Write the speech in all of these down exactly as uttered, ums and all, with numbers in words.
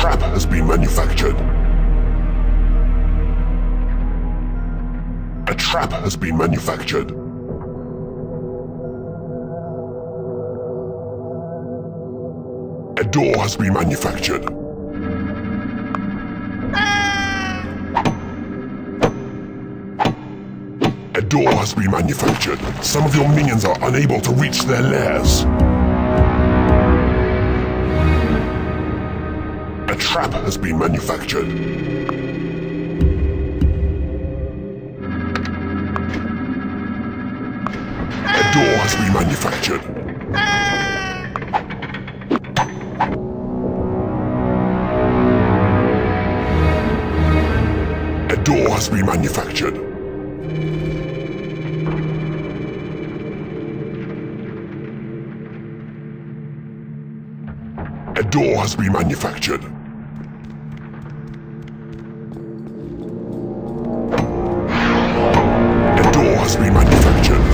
trap has been manufactured. A trap has been manufactured. A door has been manufactured. A door has been manufactured. Some of your minions are unable to reach their lairs. A trap has been manufactured. A door has been manufactured. A door has been manufactured. A door has been manufactured. A door has been manufactured.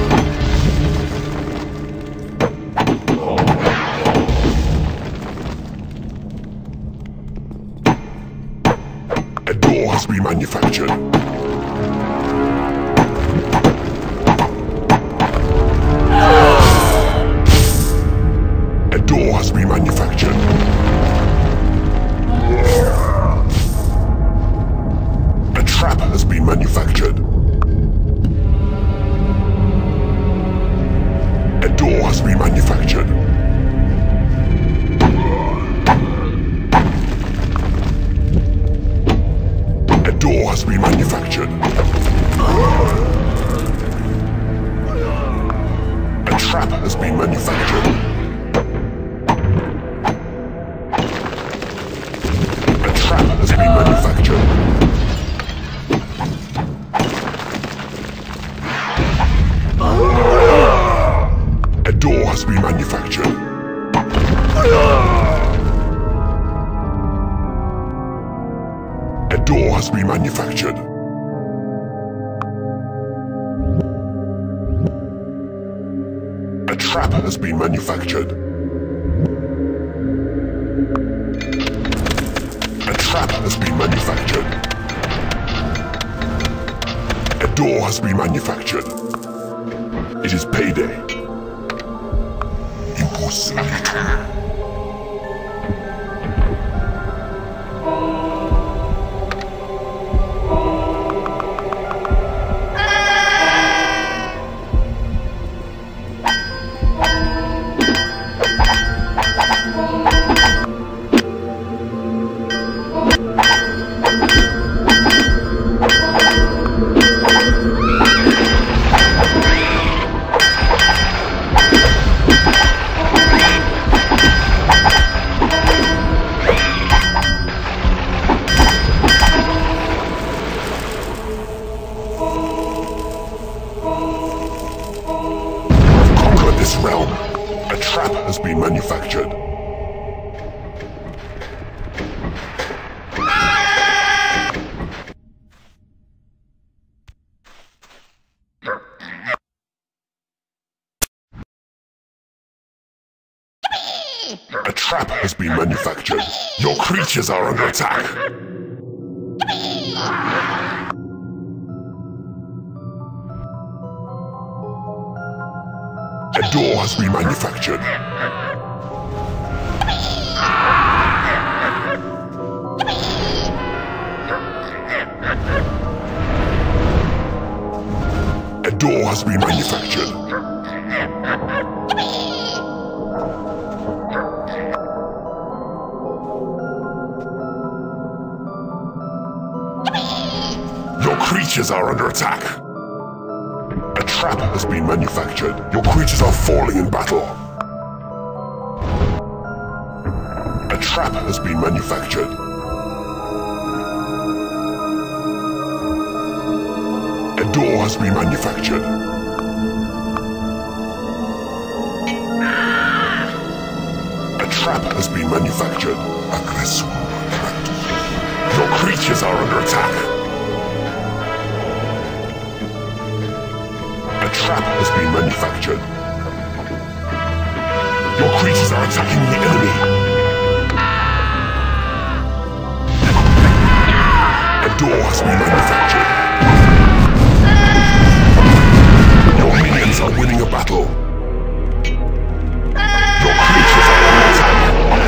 A door has been manufactured. A door has been manufactured. A trap has been manufactured. A door has been manufactured. A door has been manufactured. A trap has been manufactured. A trap has been manufactured. A door has been manufactured. A door has been manufactured. A trap has been manufactured. A trap has been manufactured. A door has been manufactured. It is payday. Impossible. Realm. A trap has been manufactured. A trap has been manufactured. Your creatures are under attack. A door has been manufactured. A door has been manufactured. Your creatures are under attack. A trap has been manufactured. Your creatures are falling in battle. A trap has been manufactured. A door has been manufactured. A trap has been manufactured. Your creatures are under attack. A trap has been manufactured. Your creatures are attacking the enemy. door has been manufactured. Your minions are winning a battle. Your creatures are under attack.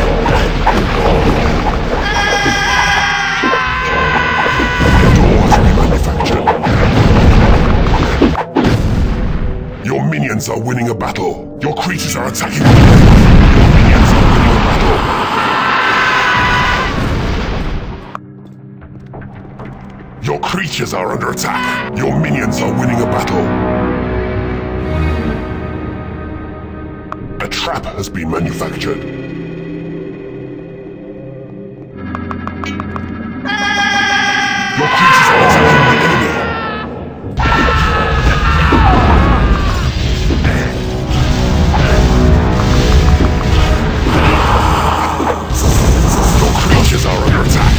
A door has been manufactured. Your minions are winning a battle. Your creatures are attacking. Your minions are winning a battle. Your creatures are under attack. Your minions are winning a battle. A trap has been manufactured. Your creatures are attacking the enemy. Your creatures are under attack.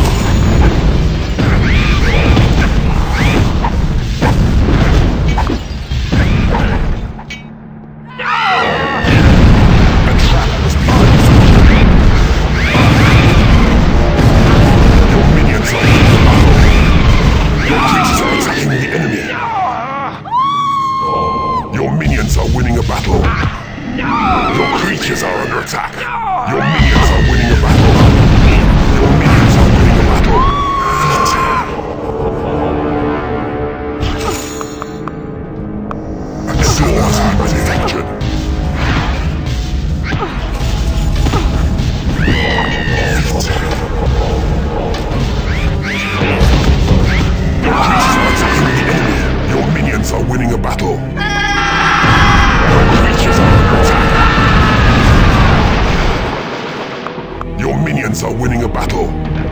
Are winning a battle.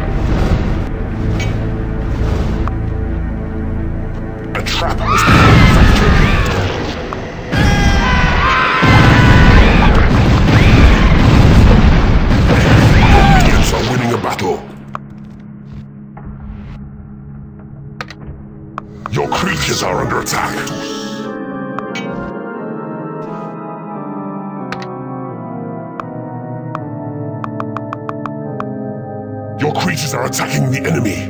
A trap has been manufactured. Your minions are winning a battle. Your creatures are under attack. Your creatures are attacking the enemy.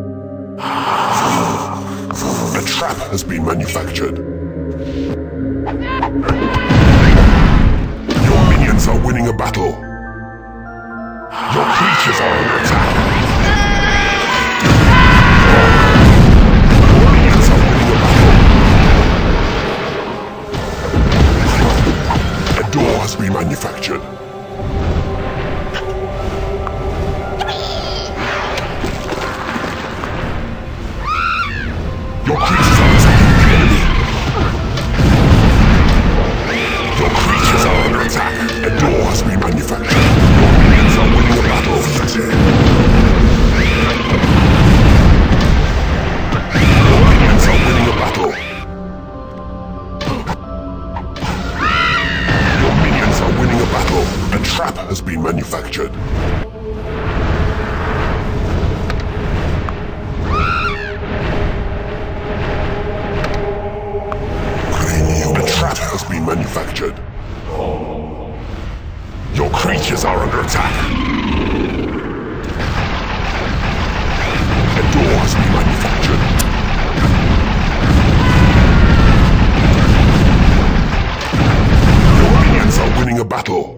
A trap has been manufactured. Your minions are winning a battle. Your creatures are under attack. Your minions are winning a battle. A door has been manufactured. Your creatures are attacking the enemy. Your creatures are under attack. A door has been manufactured. Your minions are winning a battle. Your minions are winning a battle. Your minions are winning a battle. A trap has been manufactured. Has been manufactured. Your creatures are under attack. A door has been manufactured. Your minions are winning a battle.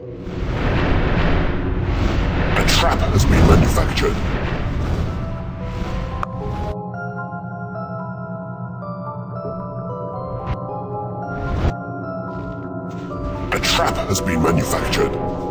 A trap has been manufactured. A trap has been manufactured.